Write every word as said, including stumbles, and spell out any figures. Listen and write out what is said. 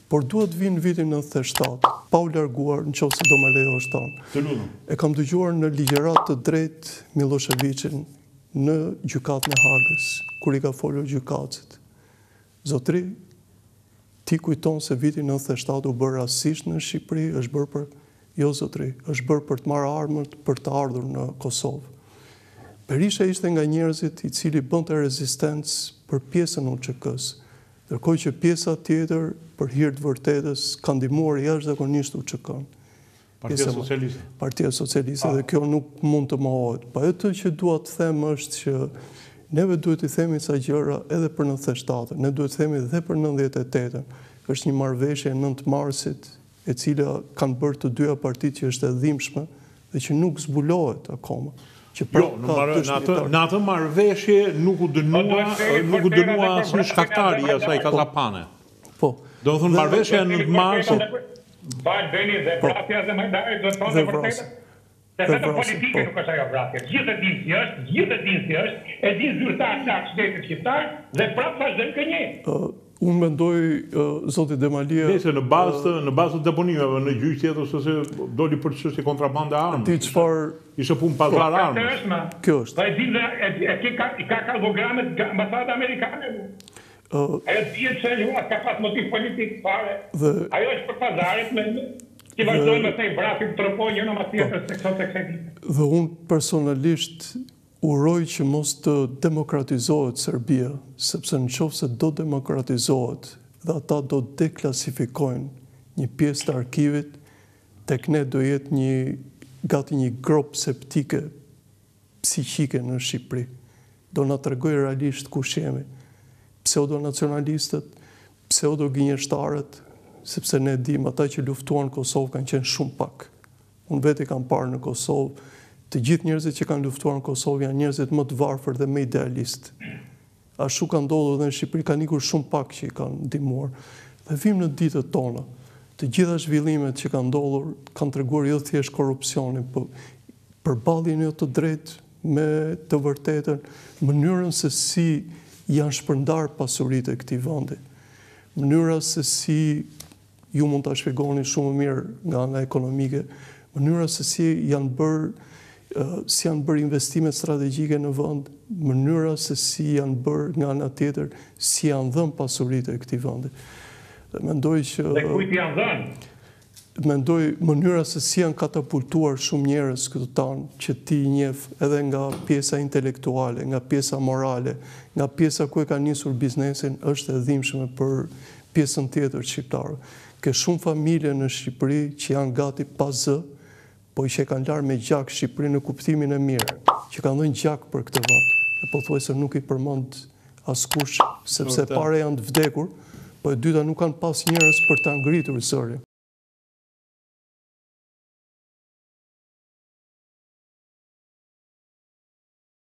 por duhet vinë vitin nëntëdhjetë e shtatë, pa u larguar në qoftë se do më lejosh tonë. Të lutem. E kam dëgjuar në ligjerat të drejt Miloševićin në gjykatën e Hagës, kur i ka folur gjykatësit. Zotri, ti kujton se vitin nëntëdhjetë e shtatë u bërë rasisht në Shqipëri, është bërë për, jo zotri, është bërë për të marrë armët për të ardhur në Kosovë. Berisha ishte nga njerëzit i cili bënte rezistencë për pjesën U Q K-s, ndërkohë që pjesa tjetër për hir të vërtetës ka ndihmuar jashtëzakonisht U Q K-n. Partia socialiste. Partia socialiste dhe kjo nuk mund të mohohet. Po atë që dua të them është që neve duhet të themi ca gjëra edhe për nëntëdhjetë e shtatën, ne duhet të themi edhe për nëntëdhjetë e tetën. Është një marrëveshje e nëntë marsit e cila kanë bërë të dyja partitë që është e dhimbshme dhe që nuk zbulohet akoma. Jo, në atë marrëveshje nuk u dënua, nuk u dënua asnjë shkaktari asaj kazapane. Po. Do të thonë marrëveshja në marsin. Bajt Beni dhe vrasja dhe mëndaj do të thonë dhe vërtetën. Se vetëm politike nuk është ajo vrasje. Gjithë e dinë si është, gjithë e dinë si është, e dinë zyrtar qartë shtetit shqiptar dhe prapë vazhdojmë kënjë. Unë mendoj, zoti Demalia... Nëse në bazë në bazë të deponimeve në gjyq tjetër se doli për çështje kontrabande armësh. Ti çfarë ishte punë pazar armësh. Kjo është. Po e dinë e ka kalgogramet ambasadë amerikane. Ajo dihet se ju ka pas motiv politik fare. Ajo është për pazaret me që vazhdojnë me të vrasin tropojnë jo në mas tjetër se këto të kësaj. Dhe unë personalisht uroj që mos të demokratizohet Serbia, sepse në qoftë se do demokratizohet dhe ata do deklasifikojnë një pjesë të arkivit, tek ne do jetë një gati një grop septike psiqike në Shqipëri. Do na tregoj realisht kush jemi. Pseudo-nacionalistët, pseudo-gënjeshtarët, sepse ne dim ata që luftuan në Kosovë kanë qenë shumë pak. Unë veti kam parë në Kosovë, të gjithë njerëzit që kanë luftuar në Kosovë janë njerëzit më të varfër dhe më idealist. Ashtu ka ndodhur dhe në Shqipëri kanë ikur shumë pak që i kanë ndihmuar. Dhe vim në ditët tona, të gjitha zhvillimet që kanë ndodhur kanë treguar jo thjesht korrupsionin, por përballjen jo të drejtë me të vërtetën, mënyrën se si janë shpërndar pasuritë e këtij vendi. Mënyra se si ju mund ta shpjegoni shumë mirë nga ana ekonomike, mënyra se si janë bërë si janë bërë investimet strategjike në vend, mënyra se si janë bërë nga ana tjetër, si janë dhënë pasuritë e këtij vendi. Dhe mendoj që Dhe kujt janë dhënë? Mendoj mënyra se si janë katapultuar shumë njerëz këtu tanë që ti i njeh edhe nga pjesa intelektuale, nga pjesa morale, nga pjesa ku e ka nisur biznesin, është e dhimbshme për pjesën tjetër shqiptare. Ke shumë familje në Shqipëri që janë gati pa zë, po që kanë larë me gjak Shqipëri në kuptimin e mirë, që kanë dhënë gjak për këtë vend. E pothuajse nuk i përmend askush, sepse para janë të vdekur, po e dyta nuk kanë pas njerëz për ta ngritur zërin.